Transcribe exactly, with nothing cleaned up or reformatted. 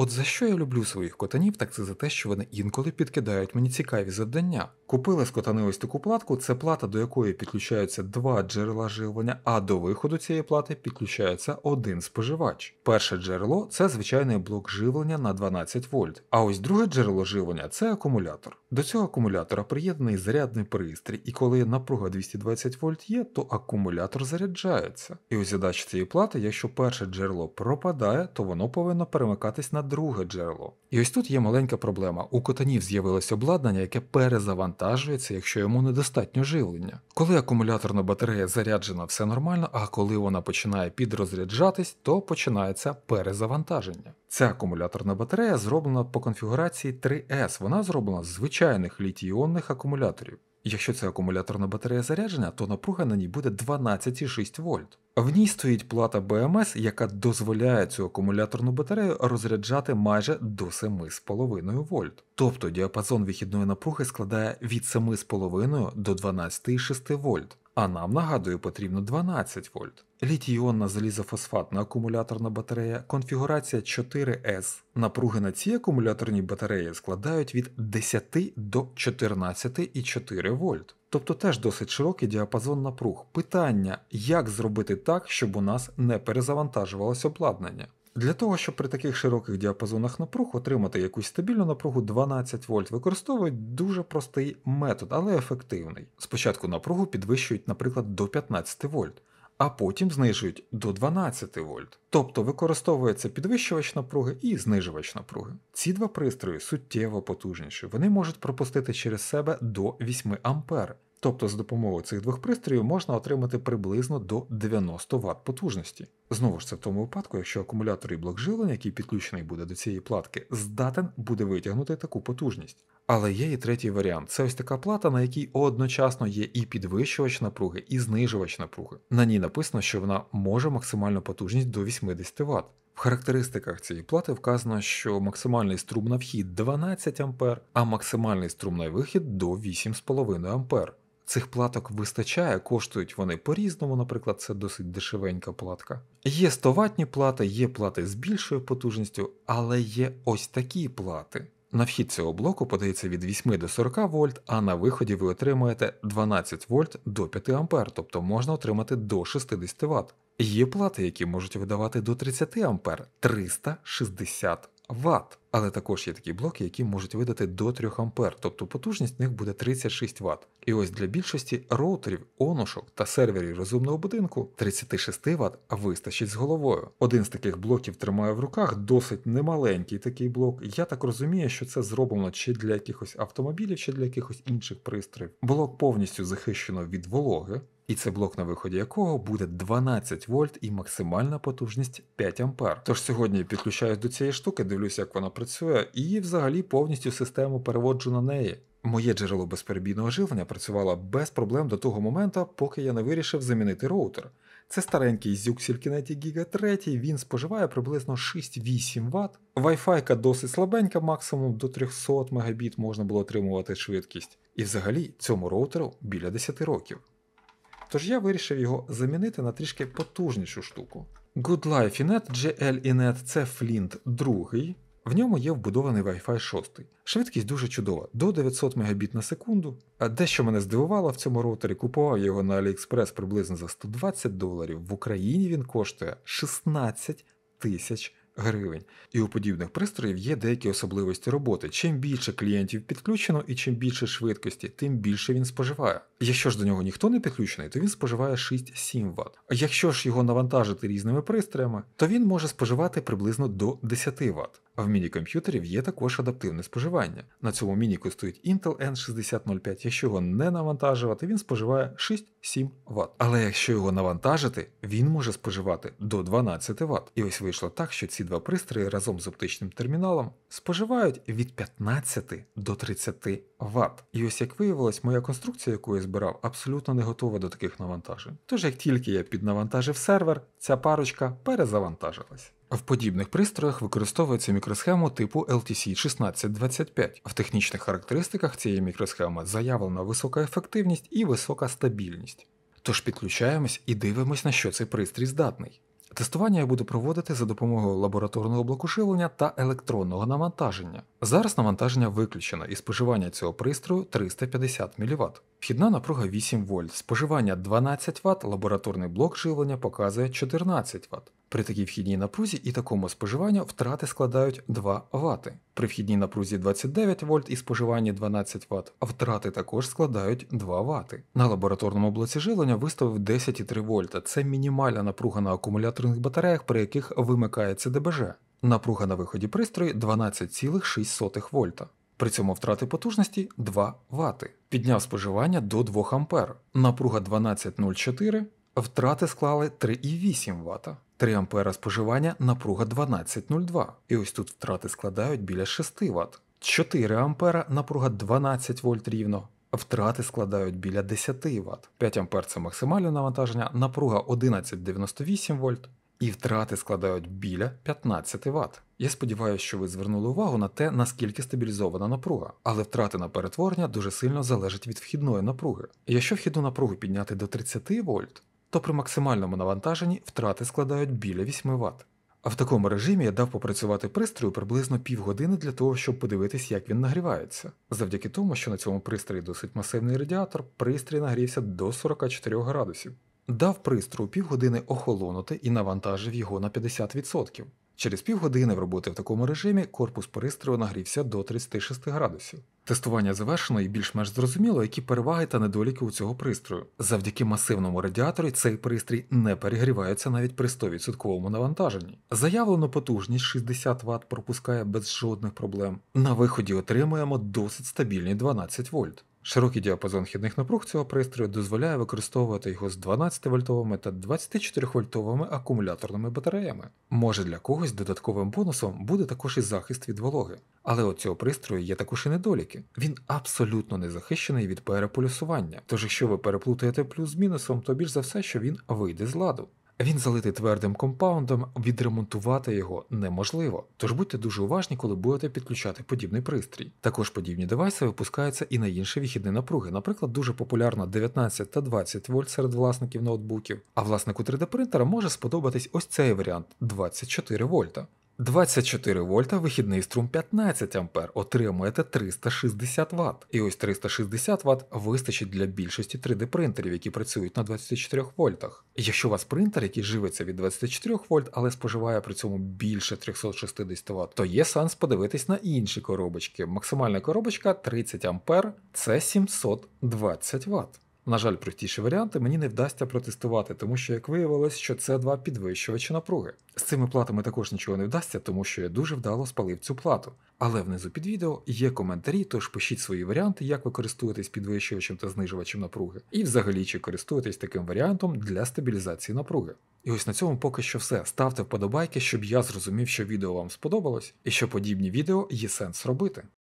От за що я люблю своїх котанів, так це за те, що вони інколи підкидають мені цікаві завдання. Купили з котани ось таку платку, це плата, до якої підключаються два джерела живлення, а до виходу цієї плати підключається один споживач. Перше джерело це звичайний блок живлення на дванадцять вольт, а ось друге джерело живлення це акумулятор. До цього акумулятора приєднаний зарядний пристрій, і коли напруга двісті двадцять вольт є, то акумулятор заряджається. І ось задача цієї плати, якщо перше джерело пропадає, то воно повинно перемикатись на друге джерело. І ось тут є маленька проблема. У котанів з'явилось обладнання, яке перезавантажується, якщо йому недостатньо живлення. Коли акумуляторна батарея заряджена, все нормально, а коли вона починає підрозряджатись, то починається перезавантаження. Ця акумуляторна батарея зроблена по конфігурації три ес, вона зроблена з звичайних літій-іонних акумуляторів. Якщо ця акумуляторна батарея заряджена, то напруга на ній буде дванадцять цілих шість десятих вольт. В ній стоїть плата бе ем ес, яка дозволяє цю акумуляторну батарею розряджати майже до семи цілих п'ять десятих вольт. Тобто діапазон вихідної напруги складає від семи цілих п'ять десятих до дванадцять цілих шість десятих вольт. А нам, нагадую, потрібно дванадцять вольт. Літій-іонна залізофосфатна акумуляторна батарея, конфігурація чотири ес. Напруги на цій акумуляторній батареї складають від десяти до чотирнадцяти цілих чотири десятих вольт. Тобто теж досить широкий діапазон напруг. Питання, як зробити так, щоб у нас не перезавантажувалось обладнання? Для того, щоб при таких широких діапазонах напруг отримати якусь стабільну напругу дванадцять вольт, використовують дуже простий метод, але ефективний. Спочатку напругу підвищують, наприклад, до п'ятнадцяти вольт, а потім знижують до дванадцяти вольт. Тобто використовується підвищувач напруги і знижувач напруги. Ці два пристрої суттєво потужніші, вони можуть пропустити через себе до вісьми ампер. Тобто з допомогою цих двох пристроїв можна отримати приблизно до дев'яноста ватт потужності. Знову ж це в тому випадку, якщо акумулятор і блок живлення, який підключений буде до цієї платки, здатен буде витягнути таку потужність. Але є і третій варіант. Це ось така плата, на якій одночасно є і підвищувач напруги, і знижувач напруги. На ній написано, що вона може максимальну потужність до вісімдесят ватт. В характеристиках цієї плати вказано, що максимальний струм на вхід дванадцять ампер, а максимальний струм на вихід до вісім цілих п'ять десятих ампер. Цих платок вистачає, коштують вони по-різному, наприклад, це досить дешевенька платка. Є сто ваттні плати, є плати з більшою потужністю, але є ось такі плати. На вхід цього блоку подається від вісьми до сорока вольт, а на виході ви отримуєте дванадцять вольт до п'яти ампер, тобто можна отримати до шістдесят ватт. Є плати, які можуть видавати до тридцяти ампер – триста шістдесят ватт. Але також є такі блоки, які можуть видати до трьох ампер, тобто потужність в них буде тридцять шість ватт. І ось для більшості роутерів, онушок та серверів розумного будинку тридцять шість ватт вистачить з головою. Один з таких блоків тримаю в руках, досить немаленький такий блок. Я так розумію, що це зроблено чи для якихось автомобілів, чи для якихось інших пристроїв. Блок повністю захищено від вологи. І це блок, на виході якого буде дванадцять вольт і максимальна потужність п'ять ампер. Тож сьогодні я підключаюсь до цієї штуки, дивлюся, як вона працює, і взагалі повністю систему переводжу на неї. Моє джерело безперебійного живлення працювало без проблем до того моменту, поки я не вирішив замінити роутер. Це старенький Zuxel Kinetic Giga три, він споживає приблизно шість-вісім ватт. Wi-Fi досить слабенька, максимум до триста мегабіт можна було отримувати швидкість. І взагалі цьому роутеру біля десять років. Тож я вирішив його замінити на трішки потужнішу штуку. GoodLife Inet джі ел Inet – це Flint два. В ньому є вбудований Wi-Fi шість. Швидкість дуже чудова, до дев'ятсот мегабіт на секунду. А дещо мене здивувало в цьому роутері, купував його на AliExpress приблизно за сто двадцять доларів. В Україні він коштує шістнадцять тисяч гривень. І у подібних пристроїв є деякі особливості роботи. Чим більше клієнтів підключено і чим більше швидкості, тим більше він споживає. Якщо ж до нього ніхто не підключений, то він споживає шість-сім ватт. А якщо ж його навантажити різними пристроями, то він може споживати приблизно до десяти ватт. А в міні-комп'ютерів є також адаптивне споживання. На цьому мініку стоїть Intel ен шістдесят нуль п'ять. Якщо його не навантажувати, він споживає шість-сім ватт. Але якщо його навантажити, він може споживати до дванадцяти ватт. І ось вийшло так, що ці два пристрої разом з оптичним терміналом споживають від п'ятнадцяти до тридцяти ватт. І ось як виявилось, моя конструкція, яку я збирав, абсолютно не готова до таких навантажень. Тож як тільки я піднавантажив сервер, ця парочка перезавантажилась. В подібних пристроях використовується мікросхема типу ел ті сі шістнадцять двадцять п'ять. В технічних характеристиках цієї мікросхеми заявлена висока ефективність і висока стабільність. Тож підключаємось і дивимось, на що цей пристрій здатний. Тестування я буду проводити за допомогою лабораторного блоку живлення та електронного навантаження. Зараз навантаження виключено і споживання цього пристрою триста п'ятдесят міліватт. Вхідна напруга вісім вольт, споживання дванадцять ватт, лабораторний блок живлення показує чотирнадцять ватт. При такій вхідній напрузі і такому споживанню втрати складають два ватти. При вхідній напрузі двадцять дев'ять вольт і споживанні дванадцять ватт, втрати також складають два ватти. На лабораторному блоці живлення виставив десять цілих три вольта. Це мінімальна напруга на акумуляторних батареях, при яких вимикається ДБЖ. Напруга на виході пристрою дванадцять цілих шість сотих вольта. При цьому втрати потужності два ватти. Підняв споживання до двох ампер. Напруга дванадцять цілих нуль чотири, втрати склали три цілих вісім ватта. три ампера споживання, напруга дванадцять цілих нуль два. І ось тут втрати складають біля шість ватт. чотири ампера, напруга дванадцять вольт рівно. Втрати складають біля десять ватт. п'ять ампер – це максимальне навантаження, напруга одинадцять цілих дев'яносто вісім вольт. І втрати складають біля п'ятнадцять ватт. Я сподіваюся, що ви звернули увагу на те, наскільки стабілізована напруга. Але втрати на перетворення дуже сильно залежать від вхідної напруги. І якщо вхідну напругу підняти до тридцять вольт, то при максимальному навантаженні втрати складають біля вісім ватт. А в такому режимі я дав попрацювати пристрою приблизно півгодини для того, щоб подивитись, як він нагрівається. Завдяки тому, що на цьому пристрої досить масивний радіатор, пристрій нагрівся до сорока чотирьох градусів. Дав пристрою півгодини охолонути і навантажив його на п'ятдесят відсотків. Через півгодини в роботи в такому режимі корпус пристрою нагрівся до тридцяти шести градусів. Тестування завершено і більш-менш зрозуміло, які переваги та недоліки у цього пристрою. Завдяки масивному радіаторі цей пристрій не перегрівається навіть при сто відсотків навантаженні. Заявлену потужність шістдесят ватт пропускає без жодних проблем. На виході отримуємо досить стабільні дванадцять вольт. Широкий діапазон вхідних напруг цього пристрою дозволяє використовувати його з дванадцятивольтовими та двадцятичотирьохвольтовими акумуляторними батареями. Може, для когось додатковим бонусом буде також і захист від вологи. Але у цього пристрою є також і недоліки. Він абсолютно не захищений від переполюсування. Тож якщо ви переплутаєте плюс з мінусом, то більш за все, що він вийде з ладу. Він залитий твердим компаундом, відремонтувати його неможливо, тож будьте дуже уважні, коли будете підключати подібний пристрій. Також подібні девайси випускаються і на інші вихідні напруги, наприклад, дуже популярна дев'ятнадцять та двадцять вольт серед власників ноутбуків, а власнику три дэ принтера може сподобатись ось цей варіант – двадцять чотири вольта. двадцять чотири вольта, вихідний струм п'ятнадцять ампер, отримуєте триста шістдесят ватт. І ось триста шістдесят ватт вистачить для більшості три дэ принтерів, які працюють на двадцяти чотирьох вольтах. Якщо у вас принтер, який живиться від двадцяти чотирьох вольт, але споживає при цьому більше триста шістдесят ватт, то є сенс подивитись на інші коробочки. Максимальна коробочка тридцять ампер, це сімсот двадцять ватт. На жаль, простіші варіанти мені не вдасться протестувати, тому що, як виявилось, що це два підвищувачі напруги. З цими платами також нічого не вдасться, тому що я дуже вдало спалив цю плату. Але внизу під відео є коментарі, тож пишіть свої варіанти, як ви користуєтесь підвищувачем та знижувачем напруги. І взагалі, чи користуєтесь таким варіантом для стабілізації напруги. І ось на цьому поки що все. Ставте вподобайки, щоб я зрозумів, що відео вам сподобалось, і що подібні відео є сенс робити.